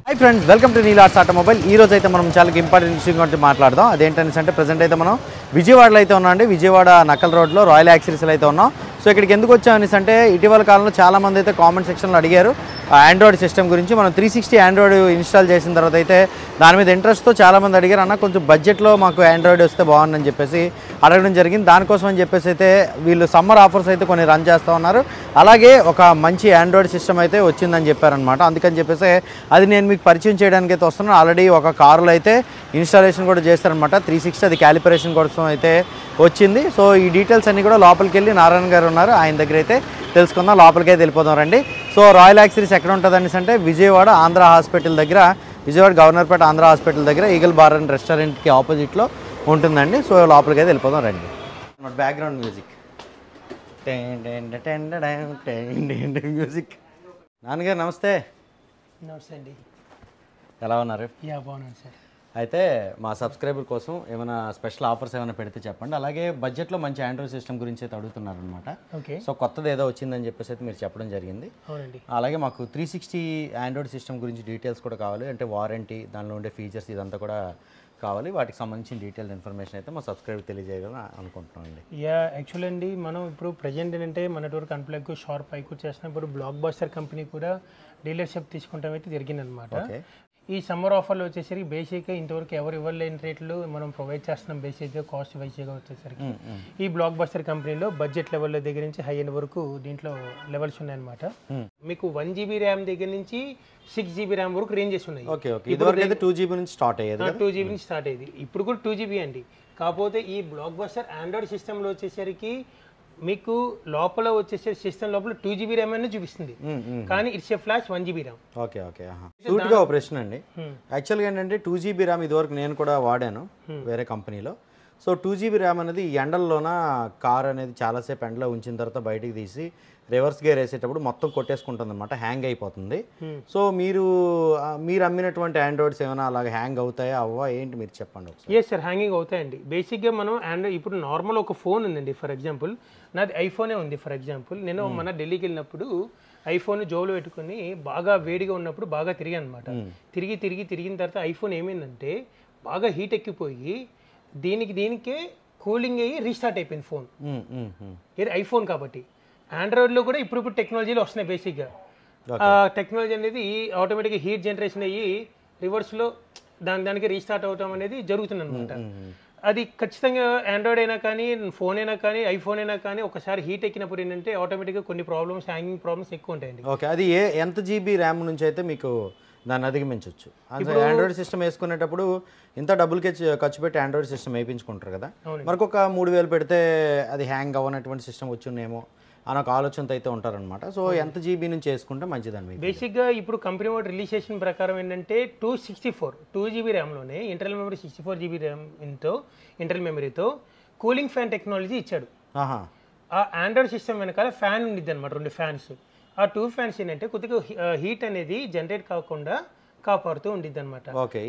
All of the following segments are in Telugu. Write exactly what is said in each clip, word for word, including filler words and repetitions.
Hi friends, welcome to Neelarts automobile. ఈ రోజు అయితే మనం చాలా ఇంపార్టెంట్ విషయం గురించి మాట్లాడదాం. అదేంటనేసి అంటే ప్రజెంట్ అయితే మనం విజయవాడలో అయితే ఉన్నాం అండి. విజయవాడ నక్కల్ రోడ్లో రాయల్ యాక్సరీస్లో అయితే ఉన్నాం. సో ఇక్కడికి ఎందుకు వచ్చామనేసి అంటే ఇటీవల కాలంలో చాలామంది అయితే కామెంట్ సెక్షన్లో అడిగారు ఆండ్రాయిడ్ సిస్టమ్ గురించి. మనం త్రీ సిక్స్టీ ఆండ్రాయిడ్ ఇన్స్టాల్ చేసిన తర్వాత అయితే దాని మీద ఇంట్రెస్ట్తో చాలామంది అడిగారు, అన్న కొంచెం బడ్జెట్లో మాకు ఆండ్రాయిడ్ వస్తే బాగుందని చెప్పేసి అడగడం జరిగింది. దానికోసం అని చెప్పేసి అయితే వీళ్ళు సమ్మర్ ఆఫర్స్ అయితే కొన్ని రన్ చేస్తూ ఉన్నారు. అలాగే ఒక మంచి ఆండ్రాయిడ్ సిస్టమ్ అయితే వచ్చిందని చెప్పారనమాట. అందుకని చెప్పేసి అది నేను మీకు పరిచయం చేయడానికి అయితే వస్తున్నాను. ఆల్రెడీ ఒక కారులో అయితే ఇన్స్టాలేషన్ కూడా చేస్తారనమాట. త్రీ సిక్స్టీ అది క్యాలిబ్రేషన్ కోసం అయితే వచ్చింది. సో ఈ డీటెయిల్స్ అన్నీ కూడా లోపలికి వెళ్ళి నారాయణ గారు ఉన్నారు, ఆయన దగ్గర అయితే తెలుసుకుందాం. లోపలికి అయితే వెళ్ళిపోదాం రండి. సో రాయల్ యాక్సరీస్ ఎక్కడ ఉంటుంది అనేసి అంటే విజయవాడ ఆంధ్ర హాస్పిటల్ దగ్గర, విజయవాడ గవర్నర్పేట ఆంధ్ర హాస్పిటల్ దగ్గర ఈగల్ బార్ అండ్ రెస్టారెంట్కి ఆపోజిట్లో ఉంటుందండి. సో లోపలికి అయితే వెళ్ళిపోదాం రండి. బ్యాక్గ్రౌండ్ మ్యూజిక్ మ్యూజిక్ నాన్నగారు నమస్తే. నమస్తే అండి, ఎలా ఉన్నారు? యా బాగున్నాను సార్. అయితే మా సబ్స్క్రైబర్ కోసం ఏమైనా స్పెషల్ ఆఫర్స్ ఏమైనా పెడితే చెప్పండి. అలాగే బడ్జెట్లో మంచి ఆండ్రాయిడ్ సిస్టమ్ గురించి అయితే అడుగుతున్నారు అనమాట. ఓకే, సో కొత్తది ఏదో వచ్చిందని చెప్పేసి అయితే మీరు చెప్పడం జరిగింది. అవునండి. అలాగే మాకు త్రీ సిక్స్టీ ఆండ్రాయిడ్ సిస్టమ్ గురించి డీటెయిల్స్ కూడా కావాలి, అంటే వారంటీ, దానిలో ఉండే ఫీచర్స్ ఇదంతా కూడా కావాలి. వాటికి సంబంధించిన డీటెయిల్ ఇన్ఫర్మేషన్ అయితే మా సబ్స్క్రైబర్ తెలియజేయాలని అనుకుంటున్నాం అండి. యా యాక్చువల్ అండి, మనం ఇప్పుడు ప్రజెంట్ ఏంటంటే మన నెట్వర్క్ అన్ప్లగ్ షార్ప్ ఐకు చేస్తున్నాం. ఇప్పుడు బ్లాక్ బస్టర్ కంపెనీ కూడా డీలర్షిప్ తీసుకుంటాం అయితే జరిగిందనమాట. ఈ సమ్మర్ ఆఫర్లో వచ్చేసరికి బేసిక్గా ఇంతవరకు ఎవరు ఇవ్వలేని రేట్లు మనం ప్రొవైడ్ చేస్తున్నాం. బేసిక్గా కాస్ట్ వైజ్గా వచ్చేసరికి ఈ బ్లాక్ బస్టర్ కంపెనీలో బడ్జెట్ లెవెల్ దగ్గర నుంచి హై ఎండ్ వరకు దీంట్లో లెవెల్స్ ఉన్నాయన్నమాట. మీకు వన్ జీబీ ర్యామ్ దగ్గర నుంచి సిక్స్ జీబీ ర్యామ్ వరకు రేంజెస్ ఉన్నాయి. ఇప్పుడు టూ జీబీ నుంచి స్టార్ట్ అయ్యేది టూ జీబీ నుంచి స్టార్ట్ అయ్యేది ఇప్పుడు కూడా టూ జీబీ అండి. కాకపోతే ఈ బ్లాక్ బస్టర్ ఆండ్రాయిడ్ సిస్టంలో వచ్చేసరికి మీకు లోపల వచ్చేసే సిస్టమ్ లోపల టూ జీబీ ర్యామ్ అనేది చూపిస్తుంది, కానీ it's a flash one GB RAM. Okay okay సూట్గా ఒక ప్రశ్న అండి. యాక్చువల్గా ఏంటంటే టూ జీబీ ర్యామ్ ఇదివరకు నేను కూడా వాడాను వేరే కంపెనీలో. సో టూ జీబీ ర్యామ్ అనేది ఎండల్లోన కార్ అనేది చాలాసేపు ఎండలో ఉంచిన తర్వాత బయటికి తీసి రివర్స్ గేర్ వేసేటప్పుడు మొత్తం కొట్టేసుకుంటుంది అనమాట, హ్యాంగ్ అయిపోతుంది. సో మీరు మీరు అమ్మినటువంటి ఆండ్రాయిడ్స్ ఏమైనా అలాగే హ్యాంగ్ అవుతాయా అవ్వా ఏంటి మీరు చెప్పండి ఒకసారి. ఎస్ సార్, హ్యాంగింగ్ అవుతాయండి. బేసిక్గా మనం ఆండ్రాయిడ్ ఇప్పుడు నార్మల్ ఒక ఫోన్ ఉందండి. ఫర్ ఎగ్జాంపుల్ నాది ఐఫోనే ఉంది. ఫర్ ఎగ్జాంపుల్ నేను మన ఢిల్లీకి వెళ్ళినప్పుడు ఐఫోన్ జోలో పెట్టుకుని బాగా వేడిగా ఉన్నప్పుడు బాగా తిరిగాను అనమాట. తిరిగి తిరిగి తిరిగిన తర్వాత ఐఫోన్ ఏమైందంటే బాగా హీట్ ఎక్కిపోయి దీనికి దీనికే కూలింగ్ అయ్యి రీస్టార్ట్ అయిపోయింది ఫోన్. ఇది ఐఫోన్ కాబట్టి. ఆండ్రాయిడ్లో కూడా ఇప్పుడు ఇప్పుడు టెక్నాలజీలు వస్తున్నాయి. బేసిక్గా టెక్నాలజీ అనేది ఆటోమేటిక్గా హీట్ జనరేషన్ అయ్యి రివర్స్లో దాని దానికి రీస్టార్ట్ అవటం అనేది జరుగుతుంది అనమాట. అది ఖచ్చితంగా ఆండ్రాయిడ్ అయినా కానీ ఫోన్ అయినా కానీ ఐఫోన్ అయినా కానీ ఒకసారి హీట్ ఎక్కినప్పుడు ఏంటంటే ఆటోమేటిక్గా కొన్ని ప్రాబ్లమ్స్, హ్యాంగింగ్ ప్రాబ్లమ్స్ ఎక్కువ ఉంటాయండి. ఓకే, అది ఏ ఎంత జీబీ ర్యామ్ నుంచి అయితే మీకు దాన్ని అధిగమించవచ్చు? ఆండ్రాయిడ్ సిస్టమ్ వేసుకునేటప్పుడు ఇంత డబ్బులకి ఖర్చు పెట్టి ఆండ్రాయిడ్ సిస్టమ్ వేయించుకుంటారు కదా, మనకు ఒక మూడు వేలు పెడితే అది హ్యాంగ్ అవ్వనటువంటి సిస్టమ్ వచ్చిందేమో అని ఒక ఆలోచనతో అయితే ఉంటారనమాట. సో ఎంత జీబీ నుంచి వేసుకుంటే మంచిదండి? బేసిక్గా ఇప్పుడు కంపెనీ వాడు రిలీజ్ చేసిన ప్రకారం ఏంటంటే two sixty four two GB ర్యామ్లోనే internal memory sixty four GB ర్యామ్తో ఇంటర్నల్ మెమరీతో కూలింగ్ ఫ్యాన్ టెక్నాలజీ ఇచ్చాడు. ఆ ఆండ్రాయిడ్ సిస్టమ్ వెనకాల ఫ్యాన్ ఉండిద్ది అనమాట, రెండు ఫ్యాన్స్. ఆ టూ ఫ్యాన్స్ ఏంటంటే కొద్దిగా హీట్ అనేది జనరేట్ కాకుండా కాపాడుతూ ఉండిద్ది అనమాట.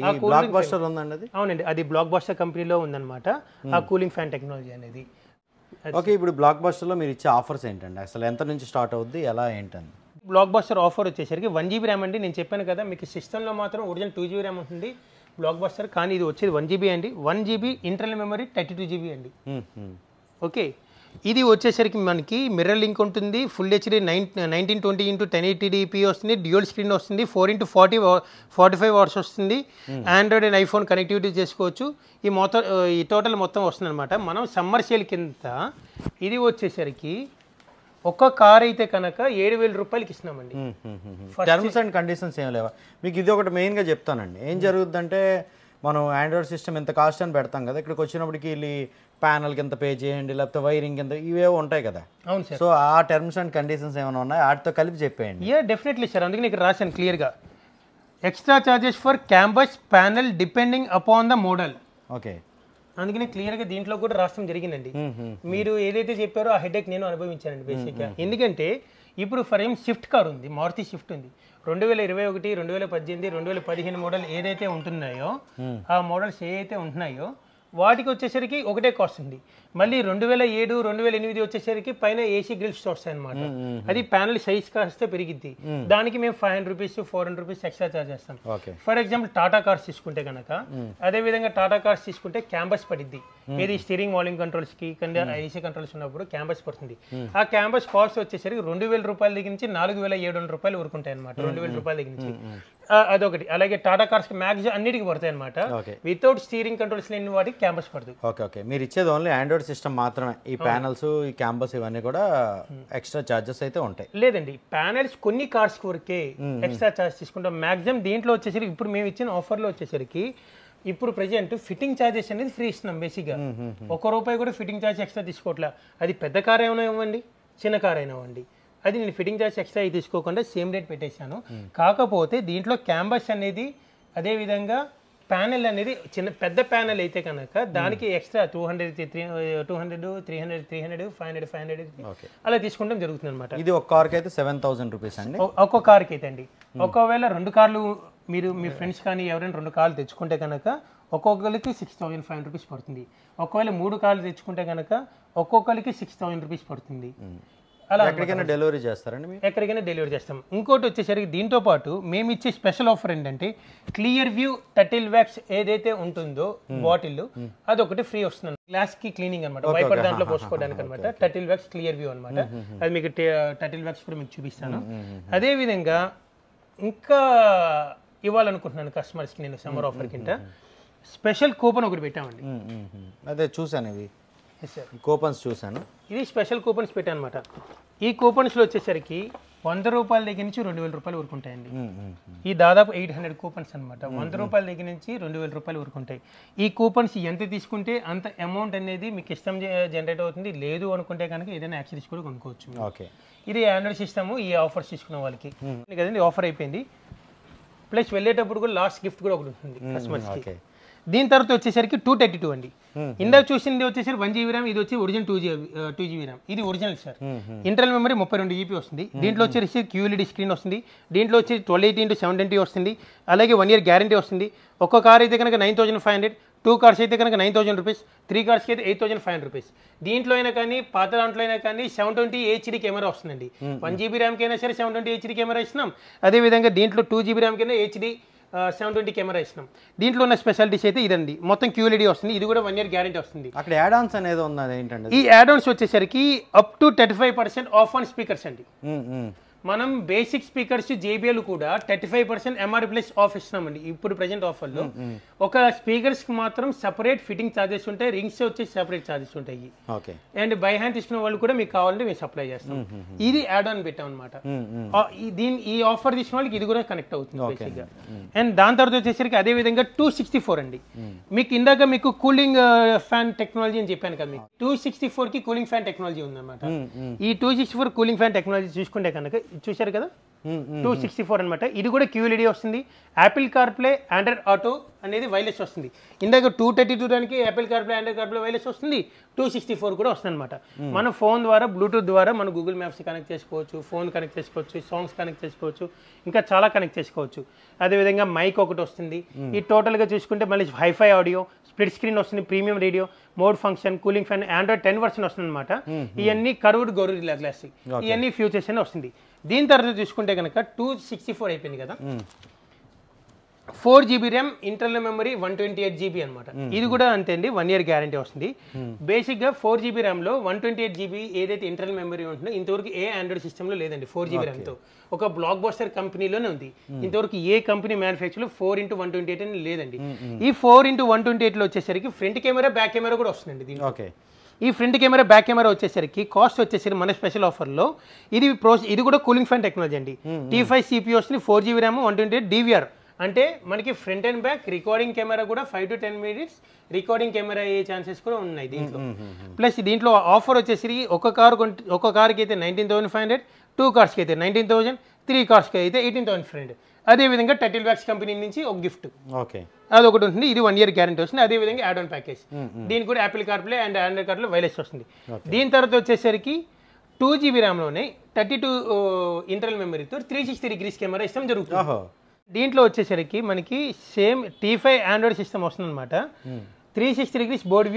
అవునండి, అది బ్లాక్ బస్టర్ కంపెనీలో ఉందన్నమాట ఆ కూలింగ్ ఫ్యాన్ టెక్నాలజీ అనేది. ఓకే, ఇప్పుడు బ్లాక్ బస్టర్లో మీరు ఇచ్చే ఆఫర్స్ ఏంటండి? అసలు ఎంత నుంచి స్టార్ట్ అవుద్ది, ఎలా ఏంటండి? బ్లాక్ బస్టర్ ఆఫర్ వచ్చేసరికి వన్ జీబీ ర్యామ్ అండి. నేను చెప్పాను కదా మీకు సిస్టంలో మాత్రం ఒరిజినల్ టూ జీబీ ర్యామ్ ఉంటుంది బ్లాక్ బస్టర్, కానీ ఇది వచ్చేది వన్ జీబీ అండి. One GB internal memory thirty two GB అండి. ఓకే, ఇది వచ్చేసరికి మనకి మిర్రర్ లింక్ ఉంటుంది, full HD nine nineteen twenty into ten eighty DP వస్తుంది, డ్యూయల్ స్క్రీన్ వస్తుంది, four into forty forty five hours వస్తుంది. ఆండ్రాయిడ్ అండ్ ఐఫోన్ కనెక్టివిటీ చేసుకోవచ్చు. ఈ మొత్తం ఈ టోటల్ మొత్తం వస్తుంది అనమాట. మనం సమ్మర్ సేల్ కింద ఇది వచ్చేసరికి ఒక్క కార్ అయితే కనుక ఏడు వేల రూపాయలకి ఇస్తున్నామండి. టర్మ్స్ అండ్ కండిషన్స్ ఏం లేవా మీకు? ఇది ఒకటి మెయిన్గా చెప్తానండి. ఏం జరుగుతుందంటే మనం ఆండ్రాయిడ్ సిస్టమ్ ఎంత కాస్ట్ అని పెడతాం కదా, ఇక్కడికి వచ్చినప్పటికి వెళ్ళి ప్యానల్కి ఎంత పే చేయండి, లేకపోతే వైరింగ్ ఎంత, ఇవే ఉంటాయి కదా. అవును సార్. సో ఆ టర్మ్స్ అండ్ కండిషన్స్ ఏమైనా ఉన్నాయి వాటితో కలిపి చెప్పేయండి. యా డెఫినెట్లీ సార్, అందుకే నీకు రాశాను క్లియర్గా. Extra charges for campus panel depending upon the model. Okay, అందుకని క్లియర్గా దీంట్లో కూడా రాష్ట్రం జరిగిందండి. మీరు ఏదైతే చెప్పారో ఆ హెడేక్ నేను అనుభవించానండి బేసిక్గా. ఎందుకంటే ఇప్పుడు ఫర్ ఏం స్విఫ్ట్ కార్ ఉంది, మారుతి స్విఫ్ట్ ఉంది, రెండు వేల ఇరవై ఒకటి రెండు వేల పద్దెనిమిది రెండు వేల పదిహేను మోడల్ ఏదైతే ఉంటున్నాయో ఆ మోడల్స్ ఏదైతే ఉంటున్నాయో వాటికి వచ్చేసరికి ఒకటే కాస్ట్ ఉంది. మళ్ళీ రెండు వేల ఏడు రెండు వేల ఎనిమిది వచ్చేసరికి పైన ఏసీ గ్రిల్స్ వస్తాయి అనమాట. అది ప్యానల్ సైజ్ కాస్తే పెరిగిద్ది. దానికి మేము five hundred rupees four hundred rupees extra charge చేస్తాం. ఫర్ ఎగ్జాంపుల్ టాటా కార్స్ తీసుకుంటే కనుక అదే విధంగా టాటా కార్స్ తీసుకుంటే క్యాంబస్ పడిద్ది. ఇది స్టీరింగ్ వాల్యూమ్ కంట్రోల్స్ కి కింద ఏసీ కంట్రోల్స్ ఉన్నప్పుడు క్యాంబస్ పడుతుంది. ఆ క్యాంబస్ కాస్ట్ వచ్చేసరికి రెండు వేల రూపాయల దగ్గర నుంచి నాలుగు వేల ఏడు వందల రూపాయలు ఊరుకుంటాయి అనమాట. రెండు వేల రూపాయల దగ్గర నుంచి అదొకటి. అలాగే టాటా కార్స్ మ్యాక్స్ అన్నిటికి పడతాయి అనమాట. వితౌట్ స్టీరింగ్ కంట్రోల్స్ లేని వాటికి క్యాంబస్ పడుతుంది. ఓకే ఓకే మీరు ఇచ్చేది ఓన్లీ ఆండ్రాయిడ్ సిస్టమ్ మాత్రమే. ఈ ప్యానల్స్ ఈ క్యాంబస్ ఇవన్నీ కూడా ఎక్స్ట్రా చార్జెస్ అయితే ఉంటాయి. లేదండి, ప్యానల్స్ కొన్ని కార్స్ వరకే ఎక్స్ట్రా చార్జ్ తీసుకుంటాం. మాక్సిమం దీంట్లో వచ్చేసరికి ఇప్పుడు మేము ఇచ్చిన ఆఫర్లో వచ్చేసరికి ఇప్పుడు ప్రెజెంట్ ఫిట్టింగ్ ఛార్జెస్ అనేది ఫ్రీ ఇస్తున్నాం. బేసిక్గా ఒక్క రూపాయి కూడా ఫిట్టింగ్ ఛార్జ్ ఎక్స్ట్రా తీసుకోవట్లా. అది పెద్ద కార్ ఏమైనా ఇవ్వండి, చిన్న కార్ అయినా ఇవ్వండి, అది నేను ఫిట్టింగ్ ఛార్జ్ ఎక్స్ట్రా తీసుకోకుండా సేమ్ రేట్ పెట్టేశాను. కాకపోతే దీంట్లో క్యాంబస్ అనేది అదే విధంగా ప్యానెల్ అనేది చిన్న పెద్ద ప్యానెల్ అయితే కనుక దానికి extra two hundred three two hundred three hundred three hundred five hundred five hundred అలా తీసుకుంటాం జరుగుతుంది అనమాట. ఇది ఒక కార్కి అయితే సెవెన్ థౌసండ్ రూపీస్ అండి. ఒక్కో కార్కి అయితే అండి. ఒకవేళ రెండు కార్లు మీరు మీ ఫ్రెండ్స్ కానీ ఎవరైనా రెండు కార్లు తెచ్చుకుంటే కనుక ఒక్కొక్కరికి six thousand five hundred rupees పడుతుంది. ఒకవేళ మూడు కార్లు తెచ్చుకుంటే కనుక ఒక్కొక్కరికి సిక్స్ థౌసండ్ రూపీస్ పడుతుంది. అలా ఎక్కడికైనా డెలివరీ చేస్తారండి? ఎక్కడికైనా డెలివరీ చేస్తాం. ఇంకోటి వచ్చేసరికి దీంతో పాటు మేము ఇచ్చే స్పెషల్ ఆఫర్ ఏంటంటే క్లియర్ వ్యూ టర్టిల్ వ్యాక్స్ ఏదైతే ఉంటుందో బాటిల్ అదొకటి ఫ్రీ వస్తుంది. గ్లాస్ కి క్లీనింగ్ అనమాట, వైపర్ దాంట్లో పోసుకోవడానికి అనమాట. టర్టిల్ వ్యాక్స్ క్లియర్ వ్యూ అనమాట. అది మీకు టర్టిల్ వ్యాక్స్ కూడా మీకు చూపిస్తాను. అదే విధంగా ఇంకా ఇవ్వాలనుకుంటున్నాను కస్టమర్స్కి నేను సమ్మర్ ఆఫర్ కింద స్పెషల్ కూపన్ ఒకటి పెట్టామండి. అదే చూసాను, ఇవి కూపన్స్ చూసాను. ఇది స్పెషల్ కూపన్స్ పెట్టాను అనమాట. ఈ కూపన్స్లో వచ్చేసరికి వంద రూపాయల దగ్గర నుంచి రెండు వేల రూపాయలు వరకు ఉంటాయండి. ఈ దాదాపు ఎయిట్ హండ్రెడ్ కూపన్స్ అనమాట. వంద రూపాయల దగ్గర నుంచి రెండు వేల రూపాయలు వరకు ఉంటాయి. ఈ కూపన్స్ ఎంత తీసుకుంటే అంత అమౌంట్ అనేది మీకు ఇష్టం జనరేట్ అవుతుంది. లేదు అనుకుంటే కనుక ఏదైనా యాక్సెసరీస్ కూడా కొనుక్కోవచ్చు. ఓకే, ఇది ఆండ్రాయిడ్ సిస్టమ్. ఈ ఆఫర్స్ తీసుకున్న వాళ్ళకి కదండి ఆఫర్ అయిపోయింది. ప్లస్ వెళ్ళేటప్పుడు కూడా లాస్ట్ గిఫ్ట్ కూడా ఒకటి ఉంటుంది కస్టమర్స్కి. దీని తర్వాత వచ్చేసరికి టూ థర్టీ టూ అండి. ఇందాక చూసింది వచ్చేసరికి వన్ జీబీ ర్యామ్, ఇది వచ్చి original two GB two GB RAM. ఇది ఒరిజినల్ సార్. ఇంటర్నల్ మెమరీ ముప్పై రెండు జీబీ వస్తుంది. దీంట్లో వచ్చేసి క్యూఎల్ఈడి స్క్రీన్ వస్తుంది. దీంట్లో వచ్చి twelve eighty into seven twenty వస్తుంది. అలాగే వన్ ఇయర్ గ్యారంటీ వస్తుంది. ఒక్క కార్ అయితే కనుక nine thousand five hundred two cars అయితే కనుక నైన్ థౌసండ్ రూపీస్ త్రీ కార్స్కి అయితే eight thousand five hundred rupees. దీంట్లో అయినా కానీ పాత దాంట్లో అయినా కానీ సెవెన్ ట్వంటీ హెచ్డీ కెమెరా వస్తుందండి. వన్ జీబీ ర్యామ్కి అయినా సరే సెవెన్ ట్వంటీ హెచ్డీ కెమెరా ఇస్తున్నాం. అదేవిధంగా దీంట్లో టూ జీబీ ర్యామ్కి అయినా హెచ్డీ సెవెన్ ట్వంటీ కెమెరా ఇస్తున్నాం. దీంట్లో ఉన్న స్పెషాలిటీస్ అయితే ఇదండి. మొత్తం క్యూఎల్ఈడి వస్తుంది. ఇది కూడా వన్ ఇయర్ గ్యారంటీ వస్తుంది. అక్కడ యాడ్ ఆన్స్ అనేది ఉంది ఏంటంటే ఈ యాడ్ ఆన్స్ వచ్చేసరికి up to thirty five percent off on speakers అండి. మనం బేసిక్ స్పీకర్స్ జేబీఎల్ కూడా thirty five percent MR plus off ఇస్తున్నామండి ఇప్పుడు ప్రజెంట్ ఆఫర్లో. ఒక స్పీకర్స్కి మాత్రం సపరేట్ ఫిట్టింగ్ ఛార్జెస్ ఉంటాయి, రింగ్స్ వచ్చేసి సపరేట్ ఛార్జెస్ ఉంటాయి. అండ్ బై హ్యాండ్ తీసుకున్న వాళ్ళు కూడా మీకు కావాలంటే మేము సప్లై చేస్తాం. ఇది యాడ్ ఆన్ పెట్టాం అనమాట. దీని ఈ ఆఫర్ తీసుకున్న వాళ్ళకి ఇది కూడా కనెక్ట్ అవుతుంది బేసిక్గా. అండ్ దాని తర్వాత వచ్చేసరికి అదే విధంగా టూ సిక్స్టీ ఫోర్ అండి. మీకు ఇందాక మీకు కూలింగ్ ఫ్యాన్ టెక్నాలజీ అని చెప్పాను కదా, మీకు టూ సిక్స్టీ ఫోర్ కి కూలింగ్ ఫ్యాన్ టెక్నాలజీ ఉందన్నమాట. ఈ two sixty four cooling fan technology చూసుకుంటే కనుక చూశారు కదా టూ సిక్స్టీ ఫోర్ అనమాట. ఇది కూడా క్యూఎల్ఈడి వస్తుంది. యాపిల్ కార్ప్లే ఆండ్రాయిడ్ ఆటో అనేది వైర్లెస్ వస్తుంది. ఇందాక టూ థర్టీ టూ దానికి Apple CarPlay Android CarPlay wireless వస్తుంది. టూ సిక్స్టీ ఫోర్ కూడా వస్తుంది అనమాట. మన ఫోన్ ద్వారా బ్లూటూత్ ద్వారా మన గూగుల్ మ్యాప్స్ కనెక్ట్ చేసుకోవచ్చు, ఫోన్ కనెక్ట్ చేసుకోవచ్చు, సాంగ్స్ కనెక్ట్ చేసుకోవచ్చు, ఇంకా చాలా కనెక్ట్ చేసుకోవచ్చు. అదేవిధంగా మైక్ ఒకటి వస్తుంది. ఈ టోటల్గా చూసుకుంటే మళ్ళీ హైఫై ఆడియో, స్ప్లిట్ స్క్రీన్ వస్తుంది, premium radio, mode function, cooling fan, Android ten version వస్తుంది అనమాట. ఇవన్నీ కర్వ్డ్ గొరిల్లా గ్లాస్, ఇవన్నీ ఫ్యూచర్స్ అని వస్తుంది. దీని తర్వాత చూసుకుంటే కనుక టూ సిక్స్టీ ఫోర్ అయిపోయింది కదా, four GB RAM, internal memory one twenty eight GB అనమాట. ఇది కూడా అంతే అండి, వన్ ఇయర్ గ్యారంటీ వస్తుంది. బేసిక్ గా ఫోర్ జీబీ ర్యామ్ లో వన్ ట్వంటీ ఎయిట్ జీబీ ఏదైతే ఇంటర్నల్ మెమరీ ఉంటుందో ఇంతవరకు ఏ ఆండ్రాయిడ్ సిస్టమ్ లో లేదండి. ఫోర్ జీబీ ర్యామ్ తో ఒక బ్లాక్ బస్టర్ కంపెనీలోనే ఉంది. ఇంతవరకు ఏ company manufacture four into one twenty eight అని లేదండి. ఈ four into one twenty eight లో వచ్చేసరికి ఫ్రంట్ కెమెరా, బ్యాక్ కెమెరా కూడా వస్తుందండి దీంట్లో. ఈ ఫ్రంట్ కెమెరా, బ్యాక్ కెమెరా వచ్చేసరికి కాస్ట్ వచ్చేసరికి మన స్పెషల్ ఆఫర్లో ఇది ప్రో ఇది కూడా కూలింగ్ ఫ్యాన్ టెక్నాలజీ అండి. టీ ఫైవ్ సిపి వస్తుంది, four GB RAM, one twenty eight DVR. అంటే మనకి front and back recording camera కూడా five to ten minutes recording camera అయ్యే ఛాన్సెస్ కూడా ఉన్నాయి దీంట్లో. ప్లస్ దీంట్లో ఆఫర్ వచ్చేసి ఒక కార్ ఒక కార్కి అయితే nineteen thousand five hundred two కార్స్కి అయితే నైన్టీన్ థౌసండ్ త్రీ కార్స్కి అయితే ఎయిటీన్ థౌసండ్ ఫైవ్ హండ్రెడ్ అదేవిధంగా టర్టిల్ వ్యాక్స్ కంపెనీ నుంచి ఒక గిఫ్ట్ ఓకే అదొకటి ఉంటుంది. ఇది వన్ ఇయర్ గ్యారంటీ వస్తుంది. అదేవిధంగా యాడ్ ఆన్ ప్యాకేజ్, దీనికి కూడా Apple CarPlay and Android CarPlay wireless వస్తుంది. దీని తర్వాత వచ్చేసరికి టూ జీబీ ర్యామ్లోనే థర్టీ టూ ఇంటర్నల్ మెమరీతో త్రీ సిక్స్టీ డిగ్రీస్ కెమెరా ఇష్టం జరుగుతుంది. దీంట్లో వచ్చేసరికి మనకి same T five Android system వస్తుంది అనమాట. Three sixty degrees board view,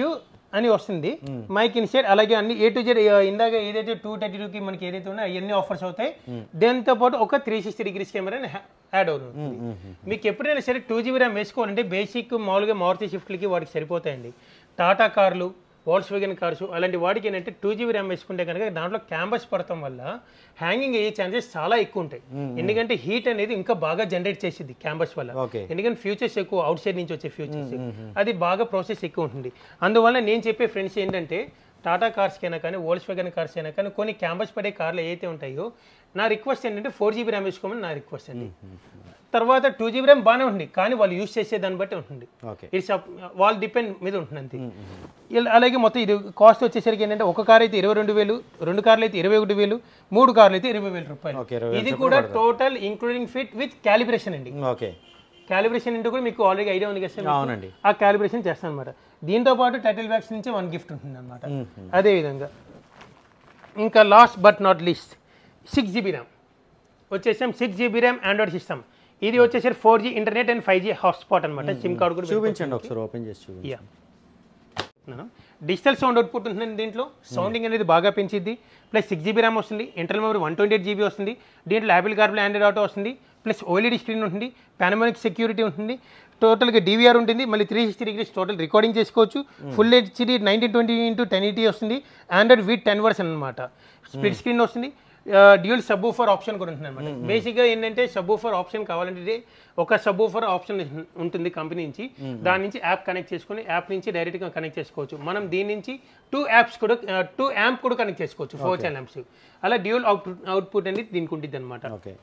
అని వస్తుంది, మైక్ ఇన్సైడ్, అలాగే అన్ని ఏ టు జెడ్ ఇందాక ఏదైతే టూ థర్టీ టూకి మనకి ఏదైతే ఉన్నాయో అవన్నీ ఆఫర్స్ అవుతాయి. దాంతో పాటు ఒక three sixty degrees camera add అవుతుంది. మీకు ఎప్పుడైనా సరే టూ జీబీ ర్యామ్ వేసుకోవాలంటే బేసిక్ మామూలుగా మారుతి షిఫ్ట్లకి వాటికి సరిపోతాయండి. టాటా కార్లు, వాల్స్ వేగన్ కార్స్ అలాంటి వాటికి ఏంటంటే టూ జీబీ ర్యామ్ వేసుకుంటే కనుక దాంట్లో క్యాంబస్ పడటం వల్ల హ్యాంగింగ్ అయ్యే ఛాన్సెస్ చాలా ఎక్కువ ఉంటాయి. ఎందుకంటే హీట్ అనేది ఇంకా బాగా జనరేట్ చేసేది క్యాంబస్ వల్ల. ఎందుకంటే ఫ్యూచర్స్ ఎక్కువ అవుట్ సైడ్ నుంచి వచ్చే ఫ్యూచర్స్, అది బాగా ప్రాసెస్ ఎక్కువ ఉంటుంది. అందువల్ల నేను చెప్పే ఫ్రెండ్స్ ఏంటంటే టాటా కార్స్కి అయినా కానీ వాల్స్ వేగన్ కార్స్ అయినా కానీ కొన్ని క్యాంబస్ పడే కార్లు ఏవైతే ఉంటాయో నా రిక్వెస్ట్ ఏంటంటే ఫోర్ జీబీ ర్యామ్ వేసుకోమని నా రిక్వెస్ట్ అండి. తర్వాత టూ జీబీ ర్యామ్ బాగానే ఉంటుంది, కానీ వాళ్ళు యూజ్ చేసే దాన్ని బట్టి ఉంటుంది. ఇట్స్ వాళ్ళు డిపెండ్ మీద ఉంటుంది అంతే. అలాగే మొత్తం ఇది కాస్ట్ వచ్చేసరికి ఏంటంటే ఒక కార్ అయితే ఇరవై రెండు వేలు, రెండు కార్లు అయితే ఇరవై ఒకటి వేలు, మూడు కార్లు అయితే ఇరవై వేల రూపాయలు. ఇది కూడా total including fit with calibration అండి. క్యాలిబ్రేషన్ అంటే కూడా మీకు ఆల్రెడీ ఐడియా ఉంది కదా సార్, ఆ క్యాలిబ్రేషన్ చేస్తాను అనమాట. దీంతో పాటు టైటిల్ బ్యాగ్స్ నుంచి వన్ గిఫ్ట్ ఉంటుంది అనమాట. అదేవిధంగా ఇంకా last but not least six GB RAM వచ్చేసాం. Six GB RAM Android system. ఇది వచ్చేసరి four G internet and five G hotspot అనమాట. సిమ్ కార్డ్ కూడా చూపించండి ఒకసారి, ఓపెన్ చేసి చూపించండి. డిజిటల్ సౌండ్ అవుట్పుట్ ఉంటుంది దీంట్లో, సౌండింగ్ అనేది బాగా పెంచిద్ది. ప్లస్ సిక్స్ జీబీ ర్యామ్ వస్తుంది, internal memory one twenty eight GB వస్తుంది. దీంట్లో యాపిల్ కార్ప్లే, ఆండ్రాయిడ్ ఆటో వస్తుంది. ప్లస్ ఓఎల్ఈడి స్క్రీన్ ఉంటుంది, పానోరామిక్ సెక్యూరిటీ ఉంటుంది, టోటల్గా డీవీఆర్ ఉంటుంది, మళ్ళీ three sixty degrees total recording చేసుకోవచ్చు. Full HD nineteen twenty into ten eighty వస్తుంది. ఆండ్రాయిడ్ విత్ టెన్ వర్షన్ అనమాట. స్ప్లిట్ స్క్రీన్ వస్తుంది. డ్యూయల్ సబ్బూఫర్ ఆప్షన్ కూడా ఉంటుంది అనమాట. బేసిక్గా ఏంటంటే సబ్బూఫర్ ఆప్షన్ కావాలంటే ఒక సబ్బూఫర్ ఆప్షన్ ఉంటుంది కంపెనీ నుంచి, దాని నుంచి యాప్ కనెక్ట్ చేసుకుని యాప్ నుంచి డైరెక్ట్గా కనెక్ట్ చేసుకోవచ్చు. మనం దీని నుంచి టూ యాప్స్ కూడా టూ యాంప్ కూడా కనెక్ట్ చేసుకోవచ్చు, ఫోర్ ఛానల్ యాంప్స్. అలా డ్యూయల్ అవుట్పుట్ అవుట్పుట్ అనేది దీనికి ఉంటుంది అనమాట.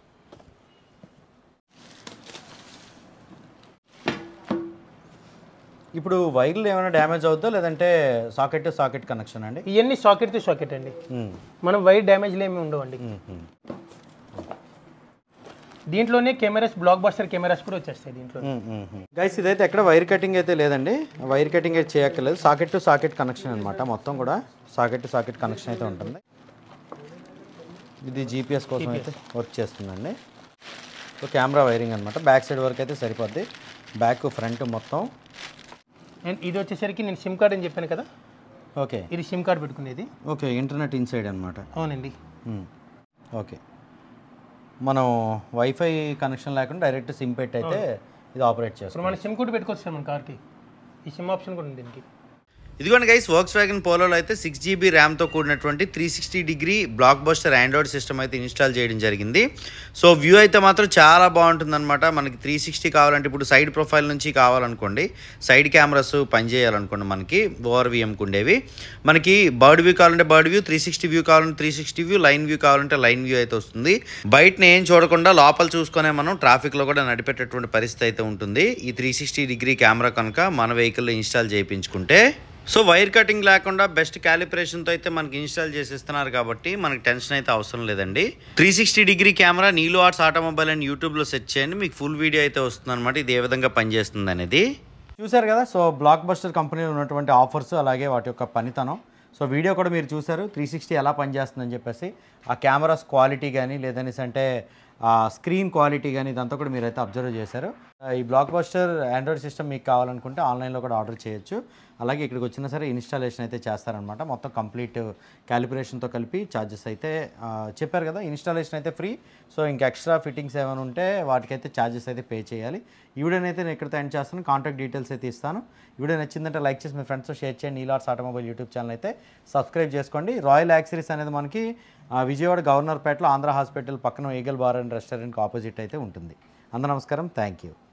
ఇప్పుడు వైర్లు ఏమైనా డ్యామేజ్ అవుతుందో లేదంటే సాకెట్ టు సాకెట్ కనెక్షన్ అండి? ఇవన్నీ సాకెట్ టు సాకెట్ అండి, మనం వైర్ డ్యామేజ్లు ఏమి ఉండవండి. దీంట్లోనే కెమెరాస్, బ్లాక్ బస్టర్ కెమెరాస్ కూడా వచ్చేస్తాయి దీంట్లో. గైస్ ఇదైతే ఎక్కడ వైర్ కటింగ్ అయితే లేదండి, వైర్ కటింగ్ అయితే చేయక్కర్లేదు. సాకెట్ టు సాకెట్ కనెక్షన్ అనమాట. మొత్తం కూడా సాకెట్ టు సాకెట్ కనెక్షన్ అయితే ఉంటుంది. ఇది జీపీఎస్ కోసం అయితే వర్క్ చేస్తుందండి. సో కెమెరా వైరింగ్ అనమాట. బ్యాక్ సైడ్ వరకు అయితే సరిపోద్ది, బ్యాక్ ఫ్రంట్ మొత్తం. అండ్ ఇది వచ్చేసరికి నేను సిమ్ కార్డ్ అని చెప్పాను కదా, ఓకే, ఇది సిమ్ కార్డ్ పెట్టుకునేది. ఓకే, ఇంటర్నెట్ ఇన్సైడ్ అనమాట. అవునండి. ఓకే, మనం వైఫై కనెక్షన్ లేకుండా డైరెక్ట్ సిమ్ పెట్టి అయితే ఇది ఆపరేట్ చేస్తాం. ఇప్పుడు మనం సిమ్ కూడా పెట్టుకోవచ్చు సార్ మన కార్కి, ఈ సిమ్ ఆప్షన్ కూడా ఉంది దీనికి. ఇదిగోండి గైస్, వోక్స్ వ్యాగన్ పోలోలో అయితే సిక్స్ జీబీ ర్యామ్తో కూడినటువంటి three sixty degree block buster Android system అయితే ఇన్స్టాల్ చేయడం జరిగింది. సో వ్యూ అయితే మాత్రం చాలా బాగుంటుందన్నమాట. మనకి త్రీ సిక్స్టీ కావాలంటే ఇప్పుడు సైడ్ ప్రొఫైల్ నుంచి కావాలనుకోండి, సైడ్ కెమెరాస్ పనిచేయాలనుకోండి, మనకి ఓవర్ విఎంకి ఉండేవి. మనకి బర్డ్ వ్యూ కావాలంటే bird view, three sixty view కావాలంటే three sixty view, line view కావాలంటే లైన్ వ్యూ అయితే వస్తుంది. బయటని ఏం చూడకుండా లోపల చూసుకునే మనం ట్రాఫిక్లో కూడా నడిపేటటువంటి పరిస్థితి అయితే ఉంటుంది ఈ త్రీ సిక్స్టీ డిగ్రీ కెమెరా కనుక మన వెహికల్లో ఇన్స్టాల్ చేయించుకుంటే. సో వైర్ కటింగ్ లేకుండా బెస్ట్ క్యాలిబ్రేషన్తో అయితే మనకి ఇన్స్టాల్ చేసిస్తున్నారు కాబట్టి మనకి టెన్షన్ అయితే అవసరం లేదండి. Three sixty degree camera Neelo arts automobile అని యూట్యూబ్లో సెర్చ్ చేయండి, మీకు ఫుల్ వీడియో అయితే వస్తుంది అనమాట, ఇది ఏ విధంగా పనిచేస్తుంది అనేది. చూసారు కదా, సో బ్లాక్ బస్టర్ కంపెనీలో ఉన్నటువంటి ఆఫర్స్ అలాగే వాటి యొక్క పనితనం. సో వీడియో కూడా మీరు చూసారు, త్రీ సిక్స్టీ ఎలా పనిచేస్తుందని చెప్పేసి. ఆ కెమెరాస్ క్వాలిటీ కానీ లేదనేసి అంటే స్క్రీన్ క్వాలిటీ కానీ ఇదంతా కూడా మీరైతే అబ్జర్వ్ చేశారు. ఈ బ్లాక్ బస్టర్ ఆండ్రాయిడ్ సిస్టమ్ మీకు కావాలనుకుంటే ఆన్లైన్లో కూడా ఆర్డర్ చేయొచ్చు. అలాగే ఇక్కడికి వచ్చినా సరే ఇన్స్టాలేషన్ అయితే చేస్తారనమాట. మొత్తం కంప్లీట్ క్యాలిబ్రేషన్తో కలిపి ఛార్జెస్ అయితే చెప్పారు కదా. ఇన్స్టాలేషన్ అయితే ఫ్రీ. సో ఇంకా ఎక్స్ట్రా ఫిట్టింగ్స్ ఏమైనా ఉంటే వాటికైతే ఛార్జెస్ అయితే పే చేయాలి. ఈ వీడియోనైతే నేను ఎక్కడితో ఎండ్ చేస్తాను, కాంటాక్ట్ డీటెయిల్స్ అయితే ఇస్తాను. ఈ వీడియో నచ్చిందంటే లైక్ చేసి మీ ఫ్రెండ్స్తో షేర్ చేయండి. Neelo arts automobile YouTube channel అయితే సబ్స్క్రైబ్ చేసుకోండి. రాయల్ యాక్సరీస్ అనేది మనకి విజయవాడ గవర్నర్పేటలో ఆంధ్ర హాస్పిటల్ పక్కన ఈగల్ బార్ అండ్ రెస్టారెంట్కి ఆపోజిట్ అయితే ఉంటుంది. అందరూ నమస్కారం, థ్యాంక్ యూ.